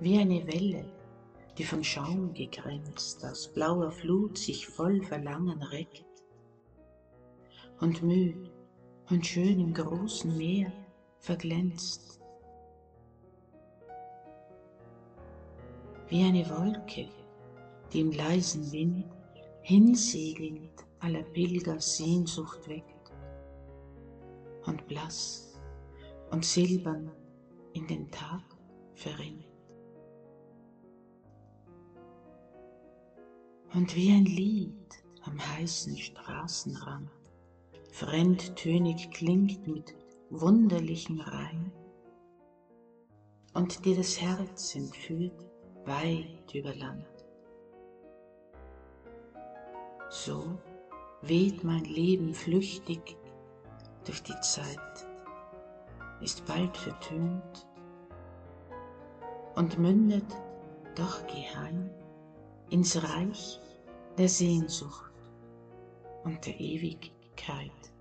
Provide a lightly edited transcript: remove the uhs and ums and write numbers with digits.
wie eine Welle, die von Schaum gekränzt aus blauer Flut sich voll Verlangen reckt und müd und schön im großen Meer verglänzt. Wie eine Wolke, die im leisen Wind hinsegelnd aller Pilger Sehnsucht weckt und blass und silbern in den Tag verrinnt. Und wie ein Lied am heißen Straßenrand fremdtönig klingt mit wunderlichem Reim und dir das Herz entführt weit über Land. So weht mein Leben flüchtig durch die Zeit, ist bald vertönt und mündet doch geheim ins Reich der Sehnsucht und der Ewigkeit.